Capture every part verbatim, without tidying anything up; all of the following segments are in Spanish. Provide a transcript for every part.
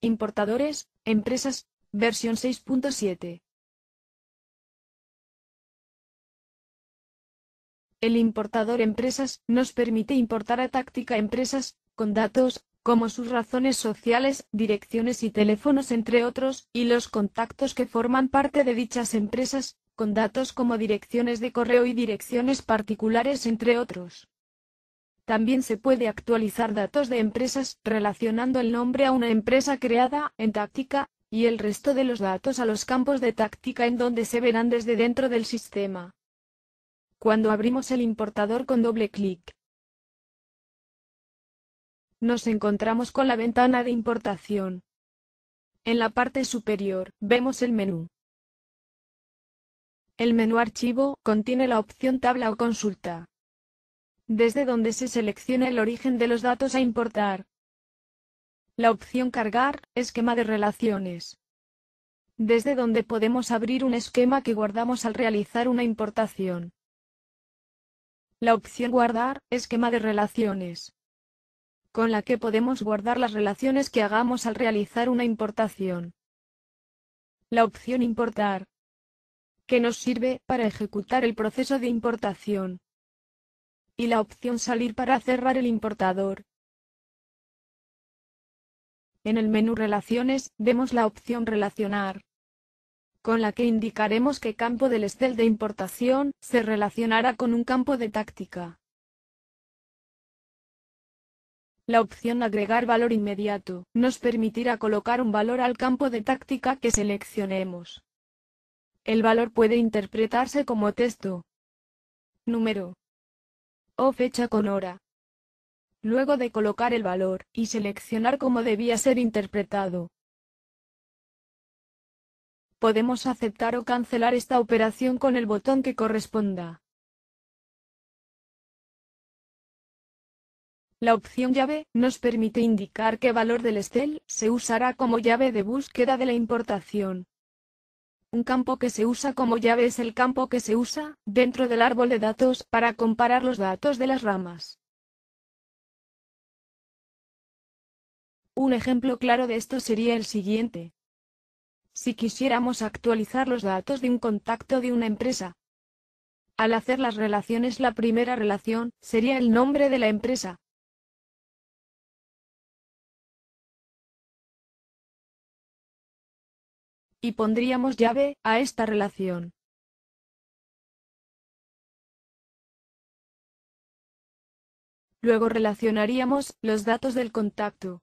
Importadores, empresas, versión seis punto siete. El importador empresas nos permite importar a Táctica empresas, con datos, como sus razones sociales, direcciones y teléfonos entre otros, y los contactos que forman parte de dichas empresas, con datos como direcciones de correo y direcciones particulares entre otros. También se puede actualizar datos de empresas, relacionando el nombre a una empresa creada en Táctica, y el resto de los datos a los campos de Táctica en donde se verán desde dentro del sistema. Cuando abrimos el importador con doble clic, nos encontramos con la ventana de importación. En la parte superior, vemos el menú. El menú Archivo contiene la opción Tabla o Consulta, desde donde se selecciona el origen de los datos a importar. La opción Cargar, Esquema de relaciones, desde donde podemos abrir un esquema que guardamos al realizar una importación. La opción Guardar, Esquema de relaciones, con la que podemos guardar las relaciones que hagamos al realizar una importación. La opción Importar, que nos sirve para ejecutar el proceso de importación. Y la opción Salir para cerrar el importador. En el menú Relaciones, vemos la opción Relacionar, con la que indicaremos qué campo del Excel de importación se relacionará con un campo de Táctica. La opción Agregar valor inmediato nos permitirá colocar un valor al campo de Táctica que seleccionemos. El valor puede interpretarse como texto, número o fecha con hora. Luego de colocar el valor y seleccionar cómo debía ser interpretado, podemos aceptar o cancelar esta operación con el botón que corresponda. La opción Llave nos permite indicar qué valor del Excel se usará como llave de búsqueda de la importación. Un campo que se usa como llave es el campo que se usa dentro del árbol de datos para comparar los datos de las ramas. Un ejemplo claro de esto sería el siguiente. Si quisiéramos actualizar los datos de un contacto de una empresa, al hacer las relaciones, la primera relación sería el nombre de la empresa. Y pondríamos llave a esta relación. Luego relacionaríamos los datos del contacto.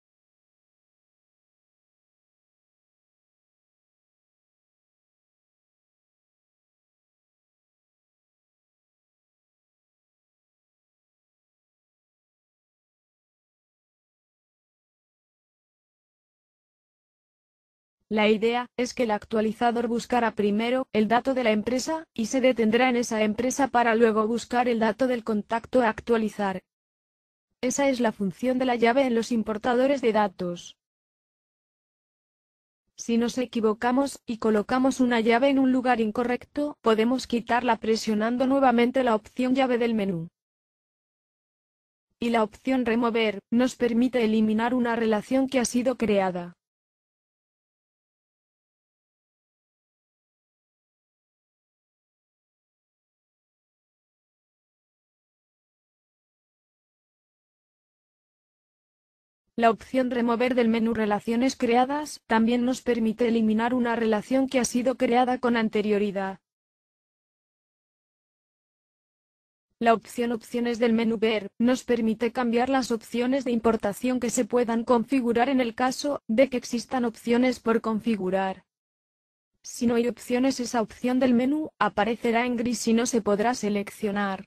La idea es que el actualizador buscará primero el dato de la empresa, y se detendrá en esa empresa para luego buscar el dato del contacto a actualizar. Esa es la función de la llave en los importadores de datos. Si nos equivocamos y colocamos una llave en un lugar incorrecto, podemos quitarla presionando nuevamente la opción Llave del menú. Y la opción Remover nos permite eliminar una relación que ha sido creada. La opción Remover del menú Relaciones creadas también nos permite eliminar una relación que ha sido creada con anterioridad. La opción Opciones del menú Ver nos permite cambiar las opciones de importación que se puedan configurar en el caso de que existan opciones por configurar. Si no hay opciones, esa opción del menú aparecerá en gris y no se podrá seleccionar.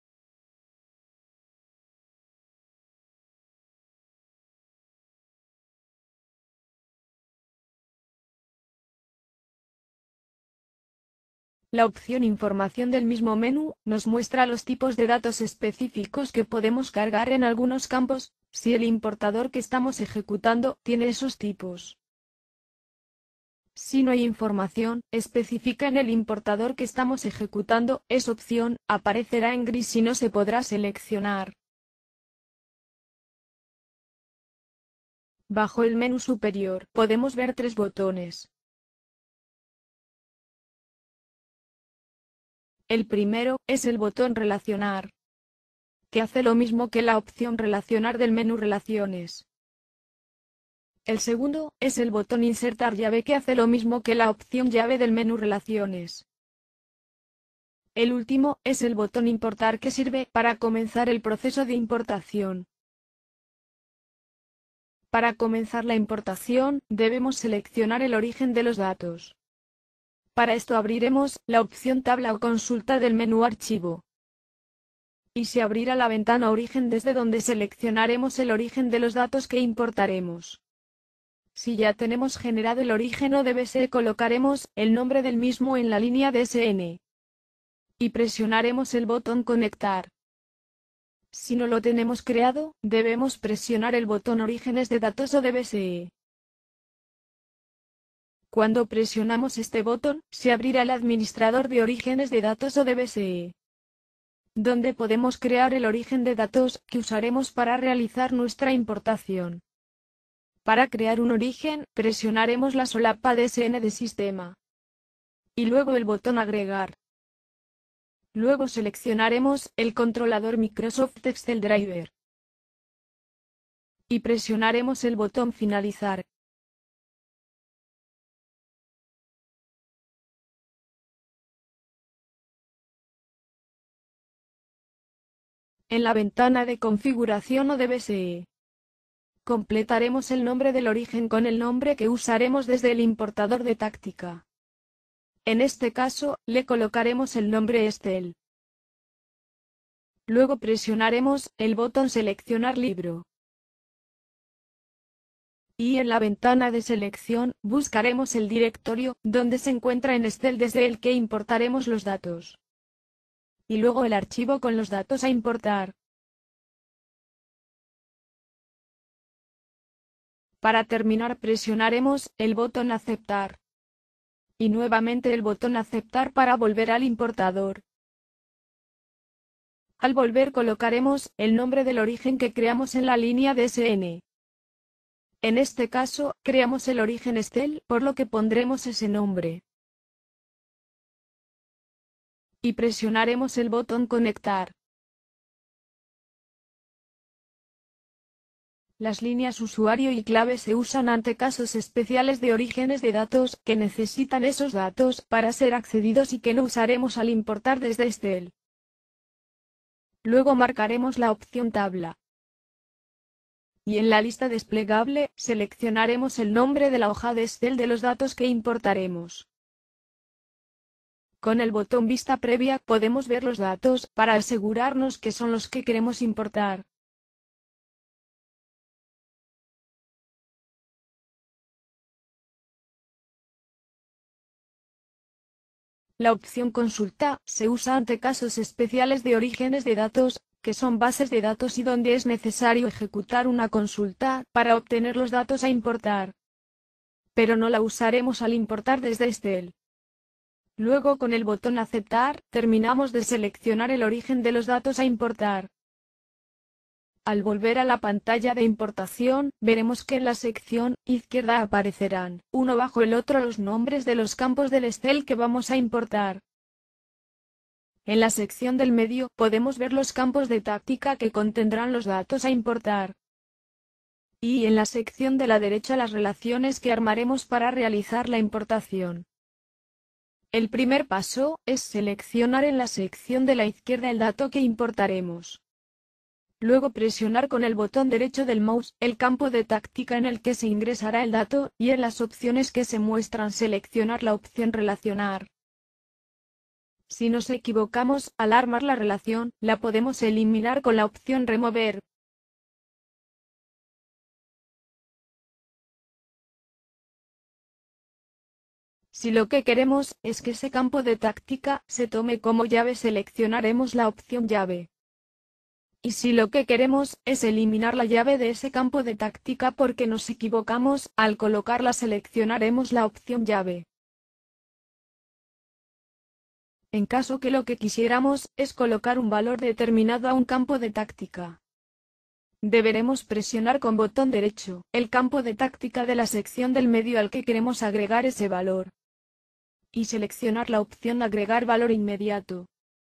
La opción Información del mismo menú nos muestra los tipos de datos específicos que podemos cargar en algunos campos, si el importador que estamos ejecutando tiene esos tipos. Si no hay información específica en el importador que estamos ejecutando, esa opción aparecerá en gris y no se podrá seleccionar. Bajo el menú superior, podemos ver tres botones. El primero, es el botón Relacionar, que hace lo mismo que la opción Relacionar del menú Relaciones. El segundo, es el botón Insertar llave que hace lo mismo que la opción Llave del menú Relaciones. El último, es el botón Importar que sirve para comenzar el proceso de importación. Para comenzar la importación, debemos seleccionar el origen de los datos. Para esto abriremos la opción Tabla o Consulta del menú Archivo. Y se abrirá la ventana Origen desde donde seleccionaremos el origen de los datos que importaremos. Si ya tenemos generado el origen o D B S, colocaremos el nombre del mismo en la línea D S N. Y presionaremos el botón Conectar. Si no lo tenemos creado, debemos presionar el botón Orígenes de datos o D B S. Cuando presionamos este botón, se abrirá el administrador de orígenes de datos o D B S, donde podemos crear el origen de datos que usaremos para realizar nuestra importación. Para crear un origen, presionaremos la solapa D S N de sistema. Y luego el botón Agregar. Luego seleccionaremos el controlador Microsoft Excel Driver. Y presionaremos el botón Finalizar. En la ventana de configuración o D B S, completaremos el nombre del origen con el nombre que usaremos desde el importador de táctica. En este caso, le colocaremos el nombre Excel. Luego presionaremos el botón Seleccionar libro. Y en la ventana de selección, buscaremos el directorio donde se encuentra en Excel desde el que importaremos los datos. Y luego el archivo con los datos a importar. Para terminar presionaremos el botón Aceptar. Y nuevamente el botón Aceptar para volver al importador. Al volver colocaremos el nombre del origen que creamos en la línea D S N. En este caso, creamos el origen Excel, por lo que pondremos ese nombre. Y presionaremos el botón Conectar. Las líneas usuario y clave se usan ante casos especiales de orígenes de datos que necesitan esos datos para ser accedidos y que no usaremos al importar desde Excel. Luego marcaremos la opción Tabla. Y en la lista desplegable, seleccionaremos el nombre de la hoja de Excel de los datos que importaremos. Con el botón Vista Previa podemos ver los datos para asegurarnos que son los que queremos importar. La opción Consulta se usa ante casos especiales de orígenes de datos, que son bases de datos y donde es necesario ejecutar una consulta para obtener los datos a importar. Pero no la usaremos al importar desde Excel. Luego con el botón Aceptar, terminamos de seleccionar el origen de los datos a importar. Al volver a la pantalla de importación, veremos que en la sección izquierda aparecerán, uno bajo el otro, los nombres de los campos del Excel que vamos a importar. En la sección del medio, podemos ver los campos de táctica que contendrán los datos a importar. Y en la sección de la derecha las relaciones que armaremos para realizar la importación. El primer paso es seleccionar en la sección de la izquierda el dato que importaremos. Luego presionar con el botón derecho del mouse el campo de táctica en el que se ingresará el dato, y en las opciones que se muestran seleccionar la opción Relacionar. Si nos equivocamos al armar la relación, la podemos eliminar con la opción Remover. Si lo que queremos es que ese campo de táctica se tome como llave, seleccionaremos la opción Llave. Y si lo que queremos es eliminar la llave de ese campo de táctica porque nos equivocamos al colocarla, seleccionaremos la opción Llave. En caso que lo que quisiéramos es colocar un valor determinado a un campo de táctica, Deberemos presionar con botón derecho el campo de táctica de la sección del medio al que queremos agregar ese valor. Y seleccionar la opción Agregar valor inmediato.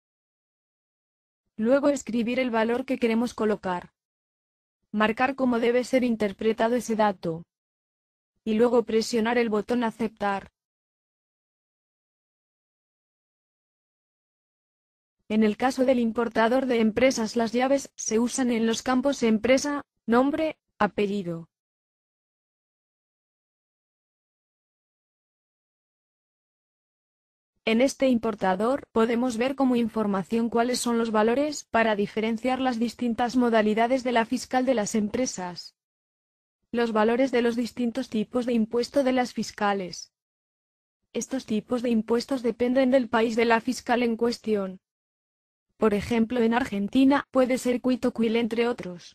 Luego escribir el valor que queremos colocar. Marcar cómo debe ser interpretado ese dato. Y luego presionar el botón Aceptar. En el caso del importador de empresas, las llaves se usan en los campos empresa, nombre, apellido. En este importador podemos ver como información cuáles son los valores para diferenciar las distintas modalidades de la fiscal de las empresas. Los valores de los distintos tipos de impuesto de las fiscales. Estos tipos de impuestos dependen del país de la fiscal en cuestión. Por ejemplo, en Argentina puede ser quito quil entre otros.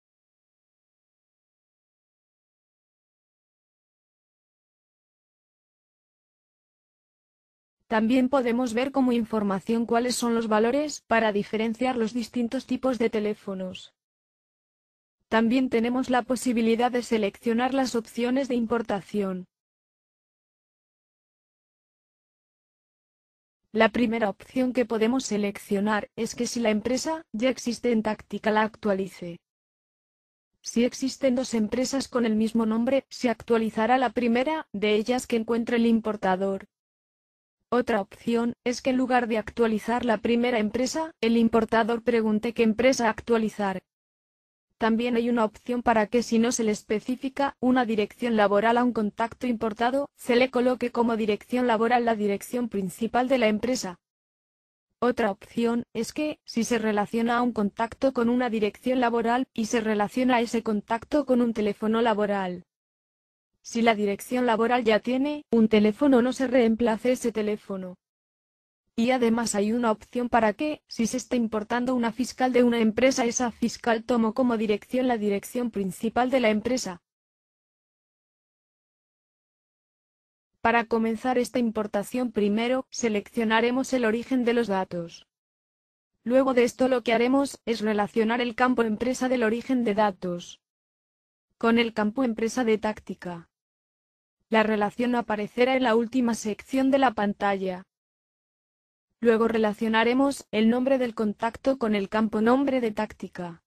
También podemos ver como información cuáles son los valores para diferenciar los distintos tipos de teléfonos. También tenemos la posibilidad de seleccionar las opciones de importación. La primera opción que podemos seleccionar es que si la empresa ya existe en táctica la actualice. Si existen dos empresas con el mismo nombre, se actualizará la primera de ellas que encuentre el importador. Otra opción es que en lugar de actualizar la primera empresa, el importador pregunte qué empresa actualizar. También hay una opción para que si no se le especifica una dirección laboral a un contacto importado, se le coloque como dirección laboral la dirección principal de la empresa. Otra opción es que, si se relaciona a un contacto con una dirección laboral, y se relaciona a ese contacto con un teléfono laboral. Si la dirección laboral ya tiene un teléfono, no se reemplace ese teléfono. Y además hay una opción para que, si se está importando una fiscal de una empresa, esa fiscal tome como dirección la dirección principal de la empresa. Para comenzar esta importación, primero seleccionaremos el origen de los datos. Luego de esto lo que haremos es relacionar el campo empresa del origen de datos con el campo empresa de táctica. La relación aparecerá en la última sección de la pantalla. Luego relacionaremos el nombre del contacto con el campo nombre de táctica.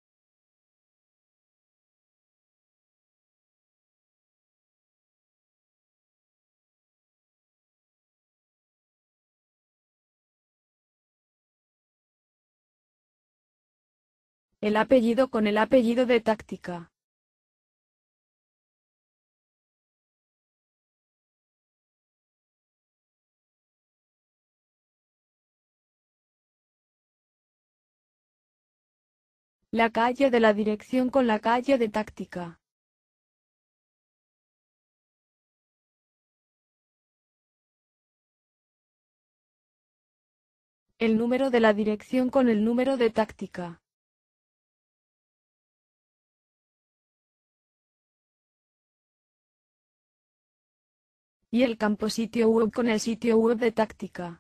El apellido con el apellido de táctica. La calle de la dirección con la calle de táctica. El número de la dirección con el número de táctica. Y el campo sitio web con el sitio web de táctica.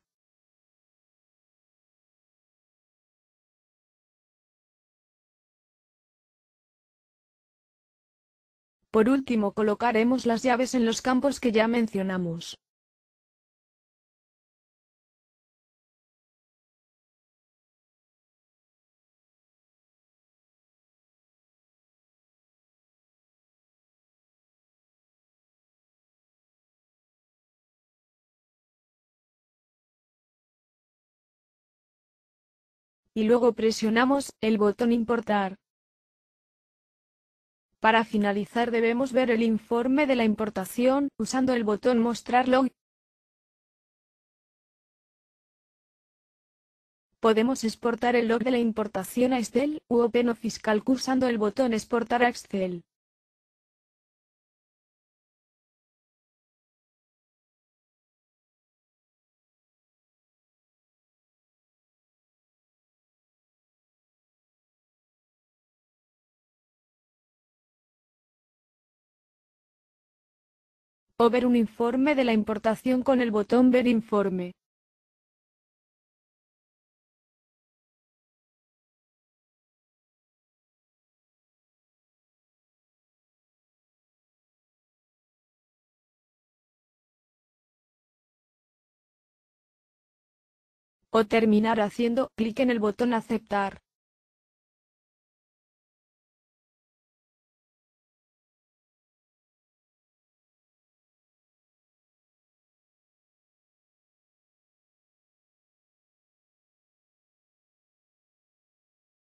Por último, colocaremos las llaves en los campos que ya mencionamos. Y luego presionamos el botón Importar. Para finalizar debemos ver el informe de la importación, usando el botón Mostrar log. Podemos exportar el log de la importación a Excel, u Open o Fiscal usando el botón Exportar a Excel. O ver un informe de la importación con el botón Ver informe. o terminar haciendo clic en el botón aceptar.